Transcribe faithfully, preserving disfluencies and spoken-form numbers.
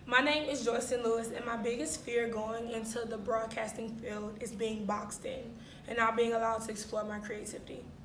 My name is Joycelyn Lewis, and my biggest fear going into the broadcasting field is being boxed in and not being allowed to explore my creativity.